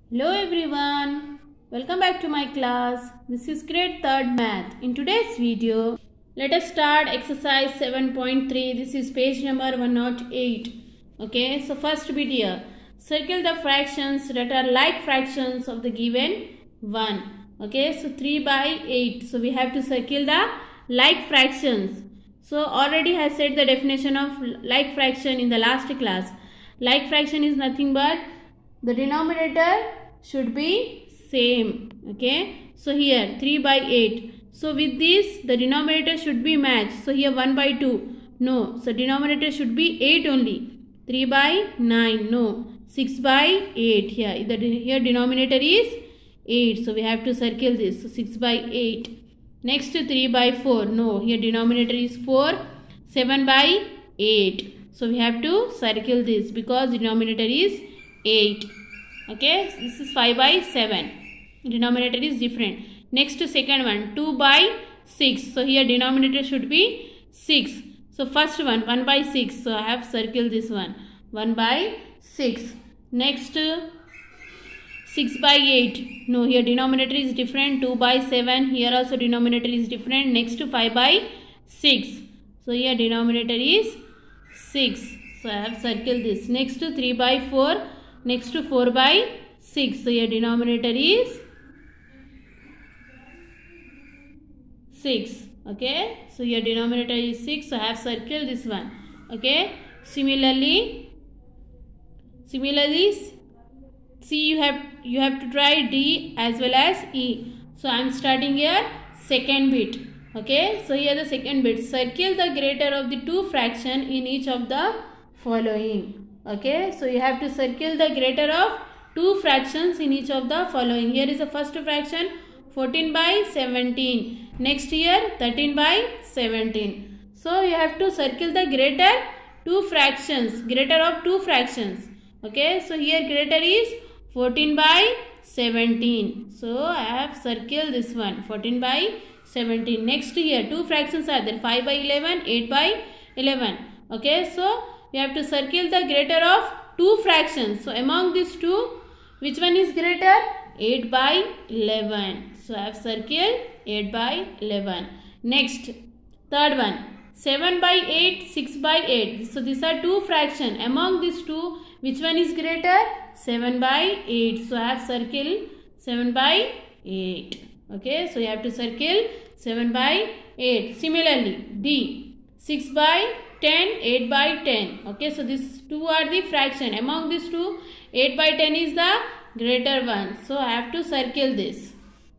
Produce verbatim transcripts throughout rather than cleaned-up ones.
Hello everyone, welcome back to my class. This is grade third math. In today's video, let us start exercise seven point three. This is page number one oh eight. Okay, so first bit here. Circle the fractions that are like fractions of the given one. Okay, so three by eight. So we have to circle the like fractions. So already I said the definition of like fraction in the last class. Like fraction is nothing but the denominator should be same. Okay, so here three by eight. So with this the denominator should be matched. So here one by two, no. So denominator should be eight only. three by nine, no. six by eight, here the here denominator is eight. So we have to circle this. So six by eight. Next three by four, no. Here denominator is four. seven by eight. So we have to circle this because denominator is eight. Okay, this is five by seven. Denominator is different. Next second one, two by six. So here denominator should be six. So first one, one by six. So I have circled this one, one by six. Next six by eight. No, here denominator is different. two by seven. Here also denominator is different. Next five by six. So here denominator is six. So I have circled this. Next three by four. Next four by six. So here denominator is six. Okay. So here denominator is six. So I have circled this one. Okay. Similarly, similarly, see you have you have to try D as well as E. So I am starting here second bit. Okay. So here the second bit. Circle the greater of the two fraction in each of the following. Okay, so you have to circle the greater of two fractions in each of the following. Here is the first fraction, fourteen by seventeen. Next here, thirteen by seventeen. So you have to circle the greater two fractions, greater of two fractions. Okay, so here greater is fourteen by seventeen. So I have circled this one, fourteen by seventeen. Next here, two fractions are there, five by eleven, eight by eleven. Okay, so we have to circle the greater of two fractions. So among these two, which one is greater? eight by eleven. So I have circled eight by eleven. Next, third one, seven by eight, six by eight. So these are two fractions. Among these two, which one is greater? seven by eight. So I have circled seven by eight. Okay, so you have to circle seven by eight. Similarly, D, six by ten, eight by ten. Okay, so these two are the fraction. Among these two, eight by ten is the greater one. So I have to circle this.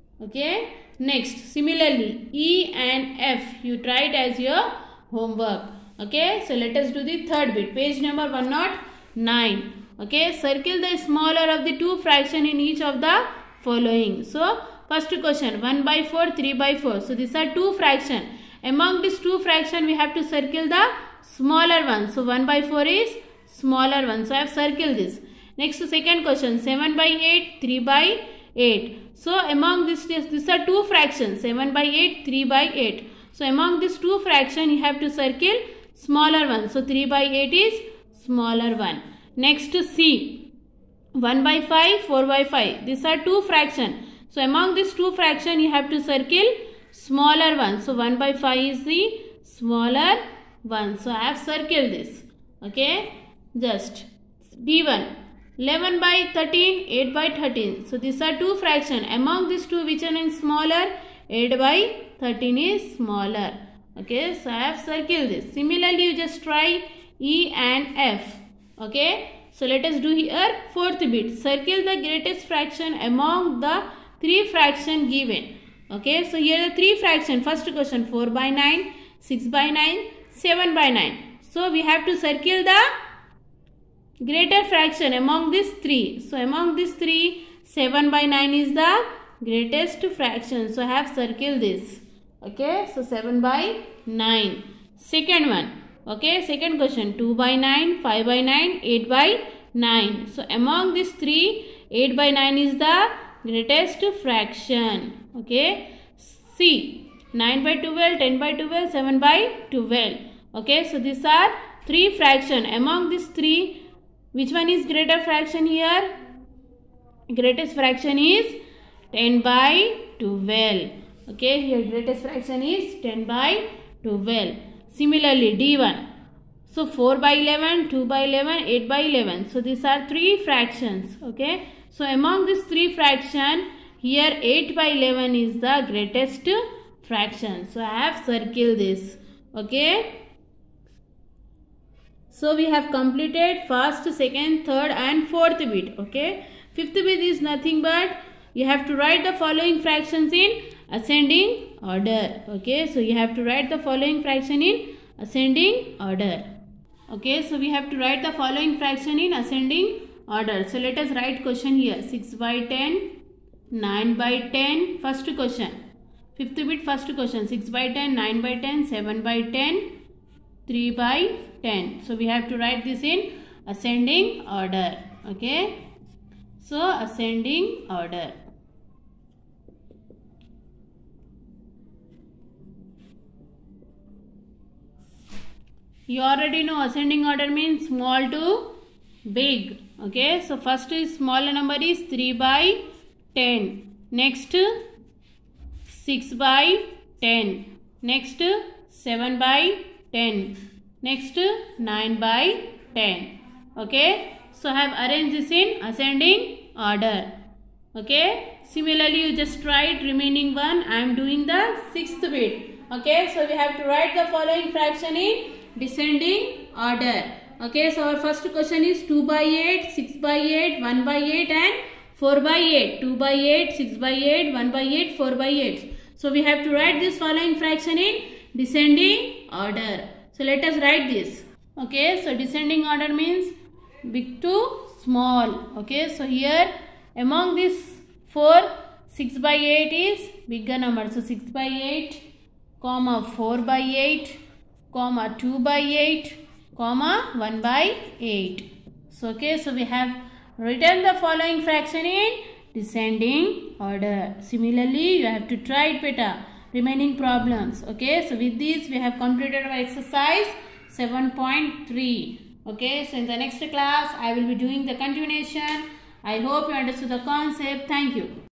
Okay. Next, similarly, E and F. You try it as your homework. Okay. So let us do the third bit. Page number one oh nine. Okay. Circle the smaller of the two fraction in each of the following. So first question, one by four, three by four. So these are two fraction. Among these two fraction, we have to circle the smaller one. So one by four is smaller one. So I have circled this. Next second question, seven by eight, three by eight. So among this, these are two fractions, seven by eight, three by eight. So among these two fraction, you have to circle smaller one. So three by eight is smaller one. Next C, one by five, four by five. These are two fraction. So among these two fraction, you have to circle smaller one. So one by five is the smaller one. So I have circled this. Okay. Just D one. eleven by thirteen, eight by thirteen. So these are two fraction. Among these two, which one is smaller? eight by thirteen is smaller. Okay. So I have circled this. Similarly, you just try E and F. Okay. So let us do here fourth bit. Circle the greatest fraction among the three fraction given. Okay, so here are the three fraction. First question, four by nine, six by nine, seven by nine. So we have to circle the greater fraction among these three. So among these three, seven by nine is the greatest fraction. So I have circled this. Okay, so seven by nine. Second one. Okay, second question, two by nine, five by nine, eight by nine. So among these three, eight by nine is the greatest fraction. Okay. C, nine by twelve, ten by twelve, seven by twelve. Okay. So these are three fraction. Among these three, which one is greater fraction here? greatest fraction is ten by twelve. Okay, here greatest fraction is ten by twelve. Similarly, D one. So four by eleven, two by eleven, eight by eleven. So these are three fractions. Okay, so among these three fractions, here eight by eleven is the greatest fraction. So I have circled this. Okay. So we have completed first, second, third and fourth bit. Okay. Fifth bit is nothing but you have to write the following fractions in ascending order. Okay. So you have to write the following fraction in ascending order. Okay. So we have to write the following fraction in ascending order. So let us write question here. six by ten, nine by ten. First question. Fifth bit first question. six by ten, nine by ten, seven by ten, three by ten. So we have to write this in ascending order. Okay. So ascending order. You already know ascending order means small to big. Okay. So first is smaller number is three by ten. Next six by ten. Next seven by ten. Next nine by ten. Okay. So I have arranged this in ascending order. Okay. Similarly, you just write remaining one. I am doing the sixth bit. Okay. So we have to write the following fraction in descending order. Okay. So our first question is two by eight, six by eight, one by eight and four by eight. two by eight, six by eight, one by eight, four by eight. So we have to write this following fraction in descending order. So let us write this. Okay. So descending order means big to small. Okay. So here among these four, six by eight is bigger number. So six by eight, comma four by eight, comma two by eight, comma one by eight. So okay. So we have written the following fraction in descending order. Similarly, you have to try it better. Remaining problems. Okay. So with this we have completed our exercise seven point three. Okay. So in the next class I will be doing the continuation. I hope you understood the concept. Thank you.